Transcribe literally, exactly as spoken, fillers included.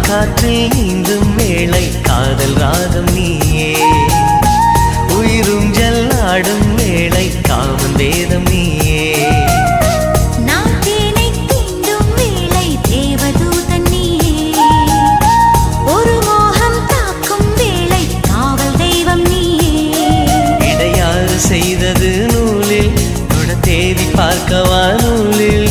காற்றில் நீந்தும் வேளை காதல் ராகம் நீயே உயிரும் ஜல்லாடும் வேளை காமன் வேதம் நீயே நான் தேனை தீண்டும் வேளை தேவதூதன் நீயே ஒரு மோகம் தாக்கும் வேளை காவல் தெய்வம் நீயே இடையாறு செய்தது நூலில் தொட தேடி பார்க்கவா நூலில்